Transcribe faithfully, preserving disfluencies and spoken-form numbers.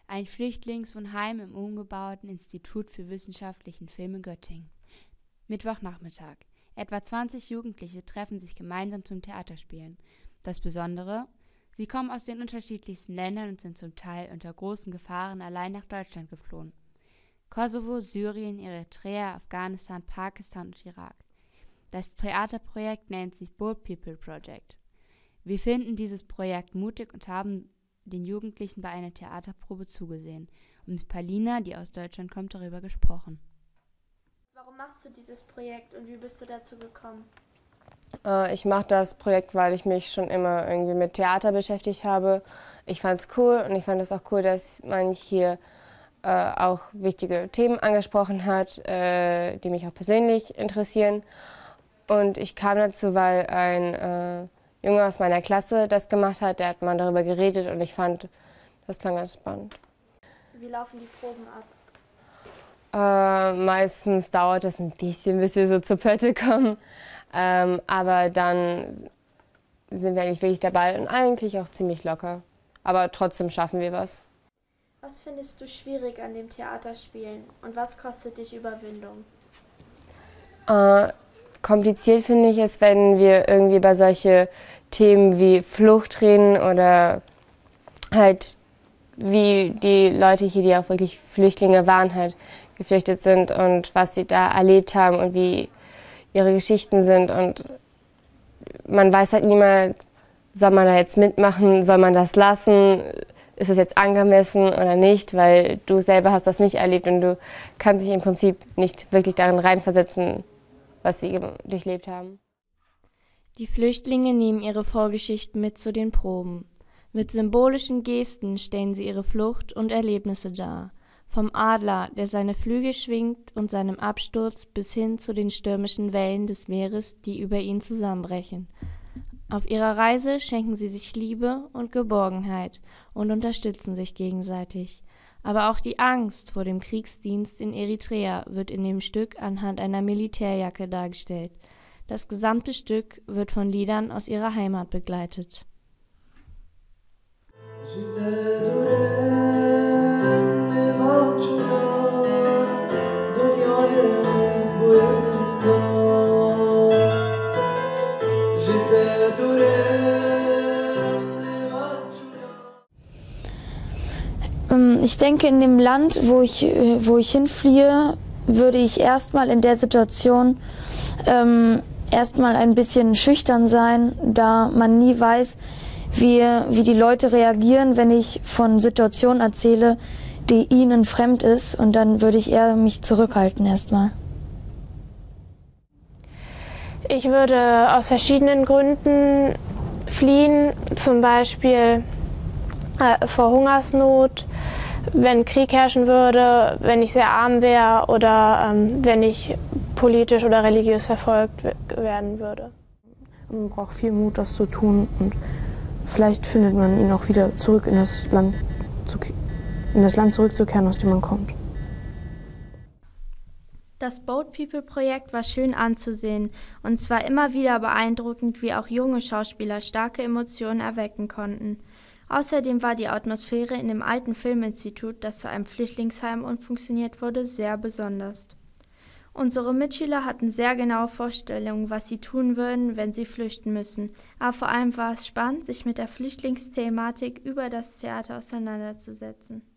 ein Flüchtlingswohnheim im umgebauten Institut für wissenschaftlichen Film in Göttingen. Mittwochnachmittag. Etwa zwanzig Jugendliche treffen sich gemeinsam zum Theaterspielen. Das Besondere: Sie kommen aus den unterschiedlichsten Ländern und sind zum Teil unter großen Gefahren allein nach Deutschland geflohen. Kosovo, Syrien, Eritrea, Afghanistan, Pakistan und Irak. Das Theaterprojekt nennt sich Boat People Project. Wir finden dieses Projekt mutig und haben den Jugendlichen bei einer Theaterprobe zugesehen und mit Palina, die aus Deutschland kommt, darüber gesprochen. Warum machst du dieses Projekt und wie bist du dazu gekommen? Äh, ich mache das Projekt, weil ich mich schon immer irgendwie mit Theater beschäftigt habe. Ich fand es cool und ich fand es auch cool, dass man hier äh, auch wichtige Themen angesprochen hat, äh, die mich auch persönlich interessieren. Und ich kam dazu, weil ein äh, Junge aus meiner Klasse das gemacht hat, der hat mal darüber geredet und ich fand, das klang ganz spannend. Wie laufen die Proben ab? Äh, meistens dauert es ein bisschen, bis wir so zur Pötte kommen, ähm, aber dann sind wir eigentlich wirklich dabei und eigentlich auch ziemlich locker. Aber trotzdem schaffen wir was. Was findest du schwierig an dem Theaterspielen und was kostet dich Überwindung? Äh, kompliziert finde ich es, wenn wir irgendwie über solche Themen wie Flucht reden oder halt wie die Leute hier, die auch wirklich Flüchtlinge waren, halt geflüchtet sind und was sie da erlebt haben und wie ihre Geschichten sind. Und man weiß halt niemals, soll man da jetzt mitmachen, soll man das lassen, ist es jetzt angemessen oder nicht, weil du selber hast das nicht erlebt und du kannst dich im Prinzip nicht wirklich darin reinversetzen, was sie durchlebt haben. Die Flüchtlinge nehmen ihre Vorgeschichten mit zu den Proben. Mit symbolischen Gesten stellen sie ihre Flucht und Erlebnisse dar. Vom Adler, der seine Flügel schwingt, und seinem Absturz bis hin zu den stürmischen Wellen des Meeres, die über ihn zusammenbrechen. Auf ihrer Reise schenken sie sich Liebe und Geborgenheit und unterstützen sich gegenseitig. Aber auch die Angst vor dem Kriegsdienst in Eritrea wird in dem Stück anhand einer Militärjacke dargestellt. Das gesamte Stück wird von Liedern aus ihrer Heimat begleitet. Ich denke, in dem Land, wo ich, wo ich hinfliehe, würde ich erstmal in der Situation ähm, erstmal ein bisschen schüchtern sein, da man nie weiß, wie, wie die Leute reagieren, wenn ich von Situationen erzähle, die ihnen fremd ist, und dann würde ich eher mich zurückhalten erstmal. Ich würde aus verschiedenen Gründen fliehen, zum Beispiel äh, vor Hungersnot, wenn Krieg herrschen würde, wenn ich sehr arm wäre oder ähm, wenn ich politisch oder religiös verfolgt werden würde. Man braucht viel Mut, das zu tun, und vielleicht findet man ihn auch wieder zurück in das Land, zu, in das Land zurückzukehren, aus dem man kommt. Das Boat People Projekt war schön anzusehen und es war immer wieder beeindruckend, wie auch junge Schauspieler starke Emotionen erwecken konnten. Außerdem war die Atmosphäre in dem alten Filminstitut, das zu einem Flüchtlingsheim umfunktioniert wurde, sehr besonders. Unsere Mitschüler hatten sehr genaue Vorstellungen, was sie tun würden, wenn sie flüchten müssen. Aber vor allem war es spannend, sich mit der Flüchtlingsthematik über das Theater auseinanderzusetzen.